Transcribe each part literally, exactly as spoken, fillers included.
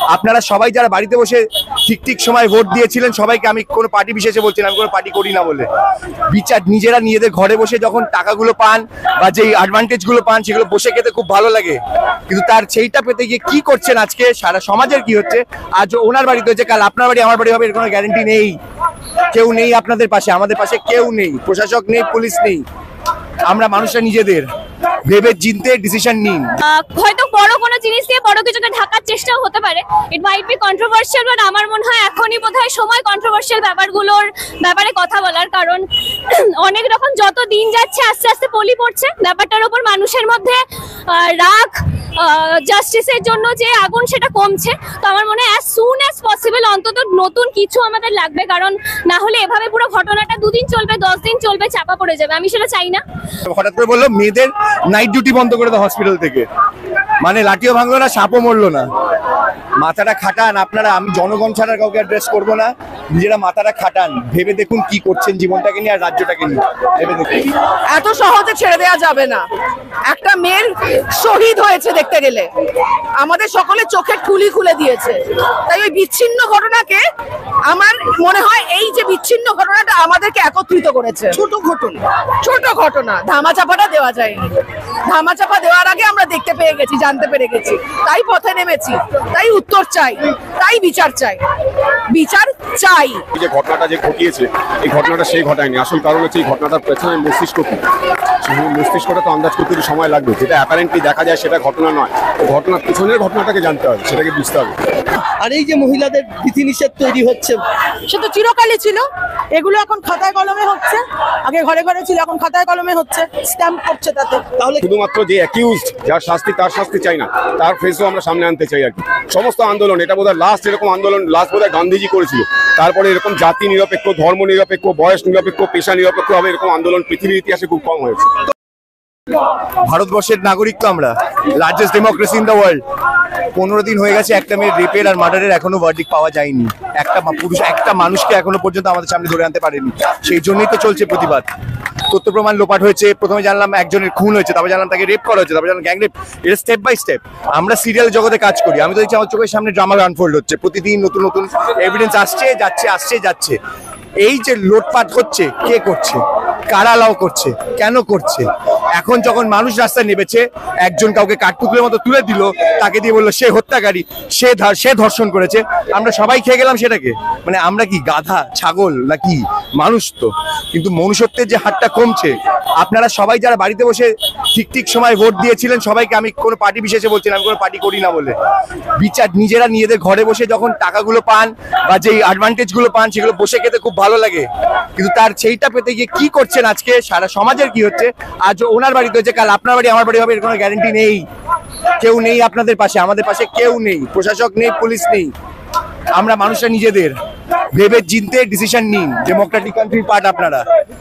আপনারা সবাই যারা বাড়িতে বসে ঠিক ঠিক সময় ভোট দিয়েছিলেন সবাইকে, আমি কোনো পার্টি বিশেষে বলছি না, আমি কোনো পার্টি করি না বলে, বিচার নিজেরা নিজেদের ঘরে বসে যখন টাকাগুলো পান বা যেই অ্যাডভান্টেজ গুলো পান সেগুলো বসে খেতে খুব ভালো লাগে, কিন্তু তার সেইটা পেতে গিয়ে কি করছেন আজকে সারা সমাজের কি হচ্ছে, আজ ওনার বাড়িতে হচ্ছে কাল আপনার বাড়ি আমার বাড়ি হবে, এর কোনো গ্যারান্টি নেই। কেউ নেই আপনাদের পাশে, আমাদের পাশে কেউ নেই, প্রশাসক নেই, পুলিশ নেই, আমরা মানুষরা নিজেদের ভেবে চিন্তে ডিসিশন নিন। হয়তো বড় কোনো জিনিস দিয়ে বড় কিছুকে ঢাকার চেষ্টাও হতে পারে, it might be controversial, but আমার মনে হয় এখনই বোধহয় সময় কন্ট্রোভার্সিয়াল ব্যাপারগুলোর ব্যাপারে কথা বলার, কারণ অনেক রকম যত দিন যাচ্ছে আস্তে আস্তে পলি পড়ছে ব্যাপারটার উপর, মানুষের মধ্যে রাগ জাস্টিসের জন্য যে আগুন সেটা কমছে। তো আমার মনে হয় অ্যাজ সুন অ্যাজ পসিবল অন্তত নতুন কিছু আমাদের লাগবে, কারণ না হলে এভাবে পুরো ঘটনাটা দুদিন চলবে, দশ দিন চলবে, চাপা পড়ে যাবে, আমি সেটা চাই না। হঠাৎ করে বললো মেয়েদের নাইট ডিউটি বন্ধ করে দাও হসপিটাল থেকে, মানে লাঠিও ভাঙলো না, সাপও মরলো না। মাথাটা খাটান আপনারা, আমি জনগণ ছাড়া কাউকে অ্যাড্রেস করবো না, নিজেরা মাথাটা খাটান, ভেবে দেখুন কি করছেন জীবনটাকে নিয়ে আর রাজ্যটাকে নিয়ে, ভেবে দেখুন। এত সহজে ছেড়ে দেওয়া যাবে না, একটা মেয়ের শহীদ হয়েছে দেখতে গেলে, আমাদের সকলে চোখের ঠুলি খুলে দিয়েছে, তাই ওই বিচ্ছিন্ন ঘটনাকে আমার মনে হয় এই যে বিচ্ছিন্ন ঘটনাটা আমাদেরকে একত্রিত করেছে। ছোট ঘটনা ছোট ঘটনা ধামাচাপাটা দেওয়া যায়নি, ধামাচাপা দেওয়ার আগে আমরা দেখতে পেয়ে গেছি, জানতে পেরে গেছি, তাই পথে নেমেছি, তাই উত্তর চাই, তাই বিচার চাই, বিচার চাই। এই যে ঘটনাটা যে ঘটিয়েছে, এই ঘটনাটা সেই ঘটায়নি, আসল কারণ হচ্ছে এই ঘটনাটার পেছনে মস্তিষ্ক কি, মস্তিষ্কটা তো আন্দাজ করতে সময় লাগবে, যেটা অ্যাপারেন্টলি দেখা যায় সেটা ঘটনা নয়, ঘটনার পিছনের ঘটনাটাকে জানতে হবে, সেটাকে বুঝতে হবে। আর এই যে মহিলাদের বিধিনিষেধ তৈরি হচ্ছে, সে তো চিরকালই ছিল, এগুলো এখন খাতায় কলমে হচ্ছে, আগে ঘরে ঘরে ছিল, এখন খাতায় কলমে হচ্ছে, স্ট্যাম্প করছে তাতে। তাহলে শুধুমাত্র যে অ্যাকিউজড, যার শাস্তি তার শাস্তি চাই না, তার ফেসও আমরা সামনে আনতে চাই আর কি। সমস্ত আন্দোলন, এটা বোধহয় লাস্ট এরকম আন্দোলন লাস্ট বোধহয় গান্ধীজি করেছিল, তারপরে এরকম জাতি নিরপেক্ষ, ধর্ম নিরপেক্ষ, বয়স নিরপেক্ষ, পেশা নিরপেক্ষ হবে এরকম আন্দোলন পৃথিবীর ইতিহাসে খুব কম হয়েছে। ভারতবর্ষের নাগরিক তো আমরা, largest democracy in the world. পনেরো দিন হয়ে গেছে একটা মেয়ের রেপের আর মার্ডারের এখনো ভার্ডিক্ট পাওয়া যায়নি, একটা পুরুষ একটা মানুষকে এখনো পর্যন্ত আমাদের সামনে ধরে আনতে পারেনি, সেই জন্যই তো চলছে প্রতিবাদ। তথ্য প্রমাণ লোপাট হয়েছে, প্রথমে জানলাম একজনের খুন হয়েছে, তারপর জানলাম তাকে রেপ করা হয়েছে, তারপর জানলাম গ্যাং রেপ, এটা স্টেপ বাই স্টেপ। আমরা সিরিয়াল জগতে কাজ করি, আমি তো দেখছি আমার চোখের সামনে ড্রামা আনফোল্ড হচ্ছে, প্রতিদিন নতুন নতুন এভিডেন্স আসছে যাচ্ছে আসছে যাচ্ছে। এই যে লোটপাট হচ্ছে, কে করছে, কারা লাও করছে, কেন করছে? এখন যখন মানুষ রাস্তায় নেমেছে, একজন কাউকে কাঠপুতলের মতো তুলে দিল, তাকে দিয়ে বললো সে হত্যাকারী, সে সে ধর্ষণ করেছে, আমরা সবাই খেয়ে গেলাম সেটাকে। মানে আমরা কি গাধা ছাগল নাকি? মানুষ তো, কিন্তু মনুষ্যত্বের যে হারটা কমছে। আপনারা সবাই যারা বাড়িতে বসে ঠিক ঠিক সময় ভোট দিয়েছিলেন সবাইকে, আমি কোনো পার্টি বিশেষে বলছি না, আমি কোনো পার্টি করি না বলে, বিচার নিজেরা নিজেদের ঘরে বসে যখন টাকাগুলো পান বা যেই অ্যাডভান্টেজ গুলো পান সেগুলো বসে খেতে খুব ভালো লাগে, কিন্তু তার সেইটা পেতে গিয়ে কি করছেন আজকে সারা সমাজের কি হচ্ছে, আজ ওনার বাড়িতে হচ্ছে কাল আপনার বাড়ি আমার বাড়ি হবে, এর কোনো গ্যারান্টি নেই। কেউ নেই আপনাদের পাশে, আমাদের পাশে কেউ নেই, প্রশাসক নেই, পুলিশ নেই, আমরা মানুষরা নিজেদের ভেবে চিন্তে ডিসিশন নিন। ডেমোক্রেটিক কান্ট্রির পার্ট আপনারা।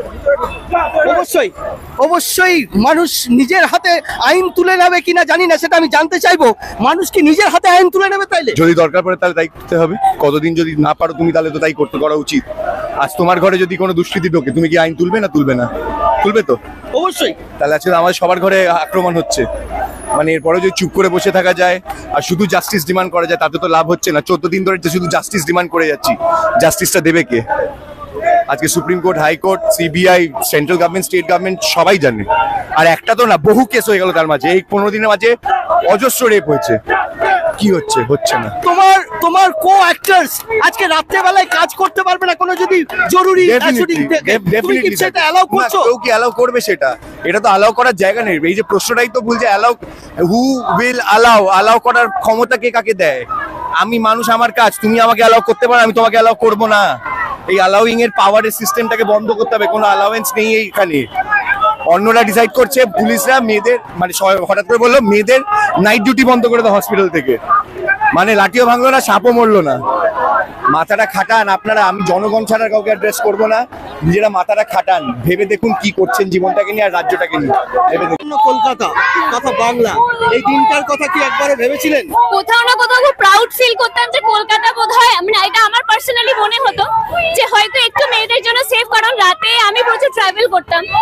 অবশ্যই অবশ্যই মানুষ নিজের হাতে আইন তুলে নেবে কিনা জানি না, সেটা আমি জানতে চাইবো। মানুষ কি নিজের হাতে আইন তুলে নেবে? তাইলে যদি দরকার পড়ে তাহলে তাই করতে হবে, কতদিন যদি না পারো তুমি তাহলে তো তাই করতে করা উচিত। আজ তোমার ঘরে যদি কোনো দুষ্কৃতি ঢোকে, তুমি কি আইন তুলবে না? তুলবে না? তুলবে তো অবশ্যই। তাহলে আজকে আমাদের সবার ঘরে আক্রমণ হচ্ছে, মানে এরপরে যদি চুপ করে বসে থাকা যায় আর শুধু জাস্টিস ডিমান্ড করা যায়, তাতে তো লাভ হচ্ছে না। চোদ্দ দিন ধরে শুধু জাস্টিস ডিমান্ড করে যাচ্ছি, জাস্টিসটা দেবে কে? আজকে supreme court, high court, CBI, central government, state government সবাই জানে, আর একটা তো না বহু কেস হয়ে গেল তার মাঝে। এই পনেরো দিনের মাঝে অজস্র রেপ হয়েছে, কি হচ্ছে? হচ্ছে না। তোমার তোমার কো অ্যাক্টরস আজকে রাত্রে বেলায় কাজ করতে পারবে না, কোনো যদি জরুরি শুটিং থাকে, তুমি কি সেটা অ্যালাউ করছো? কেউ কি অ্যালাউ করবে সেটা? এটা তো অ্যালাউ করার জায়গা নেই। এই যে প্রশ্নটাই তো ভুল, যে allow, who will allow, allow করার ক্ষমতা কে কাকে দেয়? আমি মানুষ, আমার কাজ, তুমি আমাকে অ্যালাউ করতে পারো, আমি তোমাকে অ্যালাউ করবো না। এই অ্যালাউইং এর পাওয়ারের সিস্টেমটাকে বন্ধ করতে হবে, কোনো অ্যালাউয়েন্স নেই এইখানে। অন্যরা ডিসাইড করছে, পুলিশরা মেয়েদের, মানে হঠাৎ করে বললো মেয়েদের নাইট ডিউটি বন্ধ করে দাও হসপিটাল থেকে, মানে লাঠিও ভাঙলো না, সাপও মরলো না। মাথাটা খাটান আপনারা, আমি জনগণ ছাড়া কাউকে অ্যাড্রেস করবো না, নিজেরা মাথাটা খাটান, ভেবে দেখুন কি করছেন জীবনটাকে নিয়ে আর রাজ্যটাকে নিয়ে, ভেবে দেখুন। কলকাতা কথা বাংলা, এই দিনটার কথা কি একবারও ভেবেছিলেন? কোথাও না কোথাও খুব প্রাউড ফিল করতাম যে কলকাতা বোধহয়, মানে এটা আমার পার্সোনালি মনে হতো যে হয়তো একটু মেয়েদের জন্য সেফ, কারণ রাতে আমি প্রচুর ট্রাভেল করতাম, আমার মনে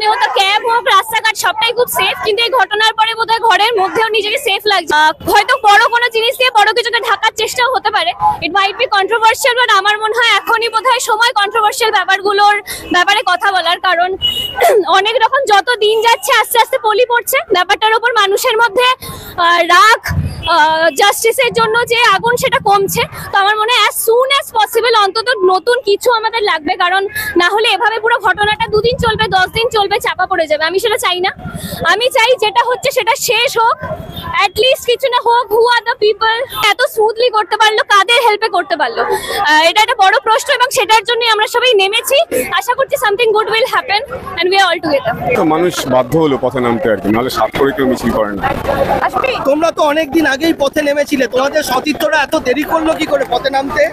প্রতিনিয়ত ক্যাব হোক রাস্তাঘাট সবটাই খুব সেফ, কিন্তু এই ঘটনার পরে বোধহয় ঘরের মধ্যেও নিজেকে সেফ লাগছে। আহ, হয়তো বড় কোনো জিনিস দিয়ে বড় কিছুকে ঢাকার চেষ্টাও হতে পারে, it might be controversial, but আমার মনে হয় এখনই বোধহয় সময় কন্ট্রোভার্সিয়াল ব্যাপারগুলোর ব্যাপারে কথা বলার। কারণ অনেক রকম যত দিন যাচ্ছে আস্তে আস্তে পলি পড়ছে ব্যাপারটার উপর, মানুষের মধ্যে আহ, রাগ জাস্টিসের জন্য যে আগুন সেটা কমছে। তো আমার মনে হয় অ্যাজ সুন অ্যাজ পসিবল অন্তত নতুন কিছু আমাদের লাগবে, কারণ না হলে এভাবে পুরো ঘটনাটা দুদিন চলবে, দশ দিন চলবে, চাপা পড়ে যাবে। আমি সেটা চাই না। আমি চাই যেটা হচ্ছে সেটা শেষ হোক, অ্যাটলিস্ট কিছু না হোক। হু আর দ্য পিপল এত স্মুথলি করতে পারলো, কাদের হেল্পে করতে পারলো, আহ, এটা একটা বড় প্রশ্ন, এবং সেটার জন্য আমরা সবাই নেমেছি। আশা করছি something good will happen and we are all together. তো মানুষ বাধ্য হলো পথে নামতে আর কি, নাহলে সাত করে কেউ মিছিল করে না। তোমরা তো অনেকদিন আগেই পথে নেমেছিলে, তোমাদের সতীর্থরা এত দেরি করলো কি করে পথে নামতে?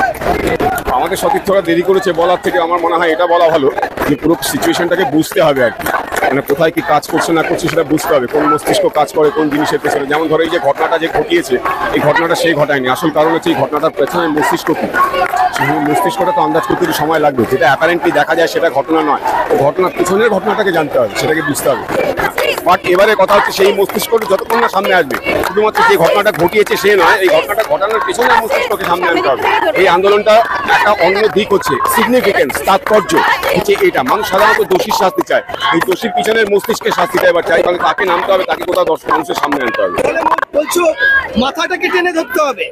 আমাদের সতীর্থরা দেরি করেছে বলার থেকে আমার মনে হয় এটা বলা ভালো যে পুরো সিচুয়েশনটাকে বুঝতে হবে আর কি, মানে কোথায় কি কাজ করছে না করছে সেটা বুঝতে হবে, কোন মস্তিষ্ক কাজ করে কোন জিনিসের পেছনে। যেমন ধরো এই যে ঘটনাটা যে ঘটিয়েছে, এই ঘটনাটা সেই ঘটায়নি, আসল কারণ হচ্ছে এই ঘটনাটার পেছনে মস্তিষ্ক কি, সেই মস্তিষ্কটা তো আন্দাজ করতে একটু সময় লাগবে, যেটা অ্যাপারেন্টলি দেখা যায় সেটা ঘটনা নয়। তো ঘটনার পিছনের ঘটনাটাকে জানতে হবে, সেটাকে বুঝতে হবে। বাট এবারে কথা হচ্ছে সেই মস্তিষ্কটা যতক্ষণ না সামনে আসবে, শুধুমাত্র যে ঘটনাটা ঘটিয়েছে সে নয়, এই ঘটনাটা ঘটানোর পিছনে মস্তিষ্ককে সামনে আনতে হবে। এই আন্দোলনটা একটা অন্য দিক হচ্ছে সিগনিফিকেন্স, তাৎপর্য হচ্ছে এটা। মানুষ সাধারণত দোষীর শাস্তি চায়, এই দোষীর পিছনের মস্তিষ্কের শাস্তিটা এবার চাই, তাহলে তাকে নামতে হবে, তাকে কোথাও দশ মানুষের সামনে আনতে হবে। বলছো মাথাটাকে টেনে ধরতে হবে,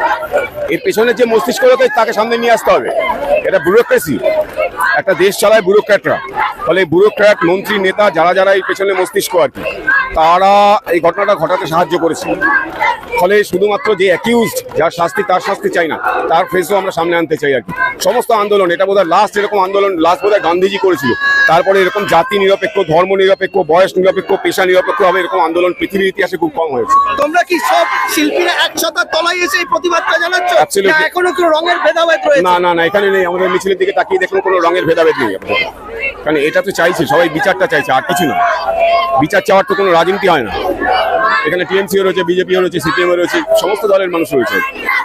এর পেছনে যে মস্তিষ্ক রয়েছে তাকে সামনে নিয়ে আসতে হবে। এটা ব্যুরোক্রেসি, একটা দেশ চালায় ব্যুরোক্র্যাটরা, ফলে ব্যুরোক্র্যাট মন্ত্রী নেতা যারা যারা এই পেছনে মস্তিষ্ক আর কি, তারা এই ঘটনাটা ঘটাতে সাহায্য করেছে। ফলে শুধুমাত্র যে অ্যাকিউজড, যার শাস্তি তার শাস্তি চাই না, তার ফেসও আমরা সামনে আনতে চাই আর কি। সমস্ত আন্দোলন, এটা বোধহয় লাস্ট এরকম আন্দোলন লাস্ট বোধহয় গান্ধীজি করেছিল। তারপরে এরকম জাতি নিরপেক্ষ, ধর্ম নিরপেক্ষ, বয়স নিরপেক্ষ, পেশা নিরপেক্ষ হবে এরকম আন্দোলন পৃথিবীর ইতিহাসে খুব কম হয়েছে। তোমরা কি সব শিল্পীরা একসাথে তলায় এসে এই প্রতিবাদটা জানাচ্ছ? Absolutely. না এখনো কেউ রঙের ভেদাভেদ রয়েছে? না না না, এখানে নেই। আমাদের মিছিলের দিকে তাকিয়ে দেখুন, কোনো রঙের ভেদাভেদ নেই আপাতত। কারণ এটা তো চাইছে সবাই, বিচারটা চাইছে, আর কিছু না। বিচার চাওয়ার তো কোনো রাজনীতি হয় না। এখানে টিএমসিও রয়েছে, বিজেপিও রয়েছে, সিপিএমও রয়েছে, সমস্ত দলের মানুষ রয়েছে।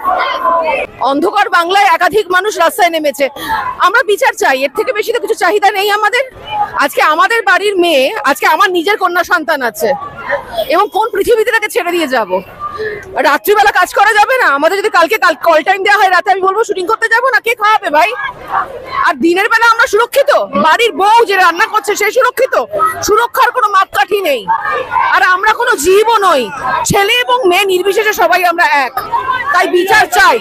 অন্ধকার বাংলায় একাধিক মানুষ রাস্তায় নেমেছে, আমরা বিচার চাই, এর থেকে বেশি তো কিছু চাহিদা নেই আমাদের। আজকে আমাদের বাড়ির মেয়ে, আজকে আমার নিজের কন্যা সন্তান আছে, এবং কোন পৃথিবীতে তাকে ছেড়ে দিয়ে যাব? রাত্রিবেলা কাজ করা যাবে না? আমাদের যদি কালকে কল টাইম দেওয়া হয়, রাতে আমি বলবো শুটিং করতে যাবো না, কে খাওয়াবে ভাই? আর দিনের বেলা আমরা সুরক্ষিত? বাড়ির বউ যে রান্না করছে সে সুরক্ষিত? সুরক্ষার কোনো মাপকাঠি নেই। আর আমরা কোনো জীবও নই, ছেলে এবং মেয়ে নির্বিশেষে সবাই আমরা এক। তাই বিচার চাই,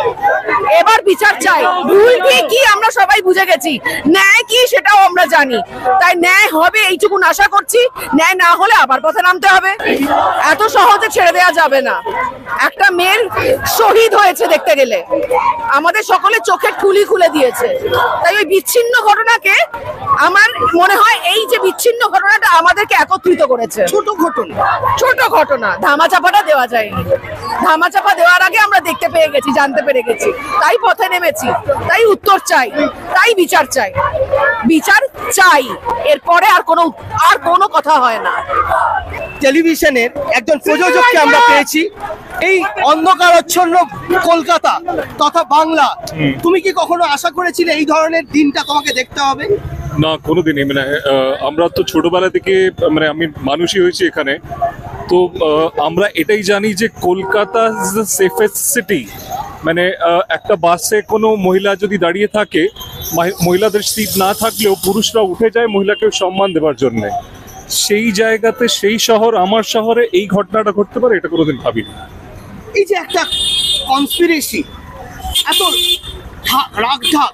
এবার বিচার চাই। ভুল ঠিক কি আমরা সবাই বুঝে গেছি, ন্যায় কি সেটাও আমরা জানি। তাই ন্যায় হবে এইটুকু আশা করছি, ন্যায় না হলে আবার পথে নামতে হবে। এত সহজে ছেড়ে দেওয়া যাবে না। একটা মেয়ের শহীদ হয়েছে দেখতে গেলে, আমাদের সকলে চোখের ঠুলি খুলে দিয়েছে। তাই ওই বিচ্ছিন্ন ঘটনাকে, আমার মনে হয় এই যে বিচ্ছিন্ন ঘটনাটা আমাদেরকে একত্রিত করেছে। ছোট ঘটনা, ছোট ঘটনা, ধামাচাপাটা দেওয়া যায়নি। ধামাচাপা দেওয়ার আগে আমরা দেখতে পেয়ে গেছি, জানতে পেরে গেছি, তাই পথে নেমেছি। তাই উত্তর চাই, তাই বিচার চাই, বিচার চাই। এরপরে আর কোনো আর কোনো কথা হয় না। টেলিভিশনের একজন প্রযোজককে আমরা পেয়েছি, এই অন্ধকারাচ্ছন্ন কলকাতা তথা বাংলা, তুমি কি কখনো আশা করেছিলে এই ধরনের দিনটা তোমাকে দেখতে হবে? না, কোনোদিনই। মানে আহ, আমরা তো ছোটবেলা থেকে, মানে আমি মানুষই হয়েছি এখানে, তো আহ, আমরা এটাই জানি যে Kolkata is the safest city. মানে আহ, একটা বাসে কোনো মহিলা যদি দাঁড়িয়ে থাকে, মাহি- মহিলাদের সিট না থাকলেও পুরুষরা উঠে যায় মহিলাকে সম্মান দেওয়ার জন্য। সেই জায়গাতে, সেই শহর, আমার শহরে এই ঘটনাটা ঘটতে পারে, এটা কোনোদিন ভাবিনি। এই যে একটা কনস্পিরেসি, এত রাগ ঢাক,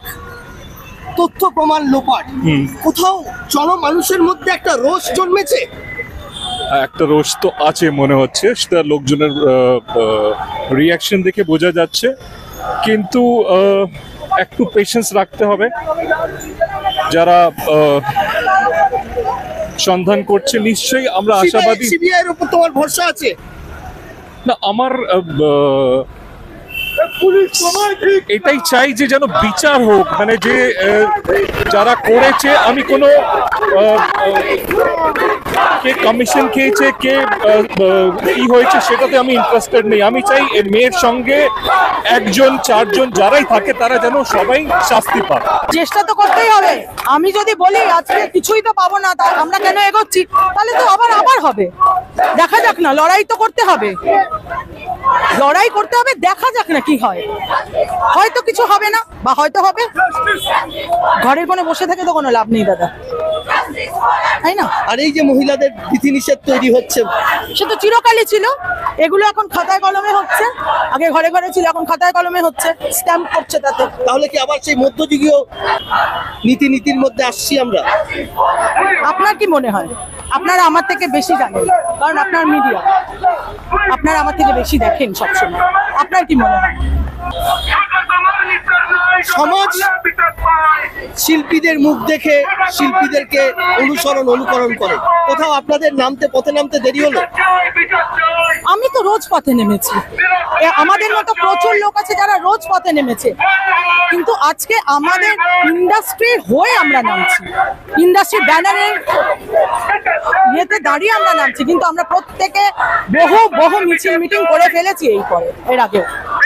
তথ্য প্রমাণ লোপাট, কোথাও জনমানুষের মধ্যে একটা রোষ জন্মেছে? একটা রোষ তো আছে মনে হচ্ছে, সেটা লোকজনের রিয়াকশন দেখে বোঝা যাচ্ছে। কিন্তু আহ, একটু পেশেন্স রাখতে হবে। যারা আহ, সন্ধান করছে, নিশ্চয়ই আমরা আশাবাদী। সিবিআই এর উপর তোমার ভরসা আছে? না, আমার আহ, এটাই চাই যে যেন বিচার হোক, মানে যে আহ, যারা করেছে, আমি কোনো আহ, আহ, কে কমিশন খেয়েছে, কে কি হয়েছে সেটাতে আমি ইন্টারেস্টেড নেই। আমি চাই এই মেয়ের সঙ্গে একজন চারজন যারাই থাকে তারা যেন সবাই শাস্তি পায়। চেষ্টা তো করতেই হবে। আমি যদি বলি আজকে কিছুই তো পাবো না, তা আমরা কেন এগোচ্ছি, তাহলে তো আবার আবার হবে। দেখা যাক না, লড়াই তো করতে হবে, লড়াই করতে হবে, দেখা যাক না কি হয়। হয়তো কিছু হবে না, বা হয়তো হবে। ঘরের কোণে বসে থেকে তো কোনো লাভ নেই দাদা, তাই না? আর এই যে মহিলাদের বিধিনিষেধ তৈরি হচ্ছে, সে তো চিরকালই ছিল। এগুলো এখন খাতায় কলমে হচ্ছে, আগে ঘরে ঘরে ছিল, এখন খাতায় কলমে হচ্ছে, স্ট্যাম্প করছে তাতে। তাহলে কি আবার সেই মধ্যযুগীয় নীতি নীতির মধ্যে আসছি আমরা? আপনার কি মনে হয়? আপনারা আমার থেকে বেশি জানেন, কারণ আপনার মিডিয়া, আপনারা আমার থেকে বেশি দেখেন সবসময়। আপনার কি মনে হয়? সমাজ শিল্পীদের মুখ দেখে শিল্পীদেরকে অনুসরণ অনুকরণ করে। কোথাও আপনাদের নামতে পথে নামতে দেরি হলো? আমি তো রোজ পথে নেমেছি, এ আমাদের মতো প্রচুর লোক আছে যারা রোজ পথে নেমেছে, কিন্তু আজকে আমাদের ইন্ডাস্ট্রির হয়ে আমরা নামছি, ইন্ডাস্ট্রির ব্যানারের ইয়েতে দাঁড়িয়ে আমরা নামছি, কিন্তু আমরা প্রত্যেকে বহু বহু মিছিল মিটিং করে ফেলেছি এই পরে, এর আগে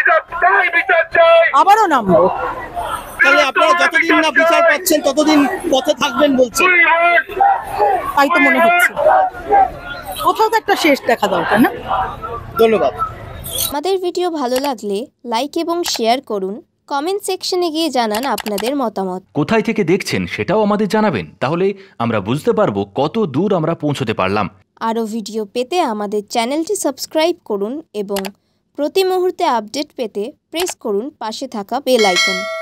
আবারও নামবো। তাহলে আপনারা যতদিন না বিচার পাচ্ছেন ততদিন পথে থাকবেন বলছেন? তাই তো মনে হচ্ছে, কোথাও তো একটা শেষ দেখা দরকার না? ধন্যবাদ। আমাদের ভিডিও ভালো লাগলে লাইক এবং শেয়ার করুন, কমেন্ট সেকশনে গিয়ে জানান আপনাদের মতামত। কোথায় থেকে দেখছেন সেটাও আমাদের জানাবেন, তাহলে আমরা বুঝতে পারবো কত দূর আমরা পৌঁছতে পারলাম। আরও ভিডিও পেতে আমাদের চ্যানেলটি সাবস্ক্রাইব করুন এবং প্রতি মুহূর্তে আপডেট পেতে প্রেস করুন পাশে থাকা বেল আইকন।